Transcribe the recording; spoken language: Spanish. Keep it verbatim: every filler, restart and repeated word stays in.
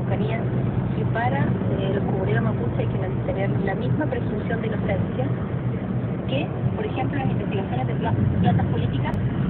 Araucanía, que para eh, los comuneros mapuche hay que tener la misma presunción de inocencia que, por ejemplo, las investigaciones de pla- plantas políticas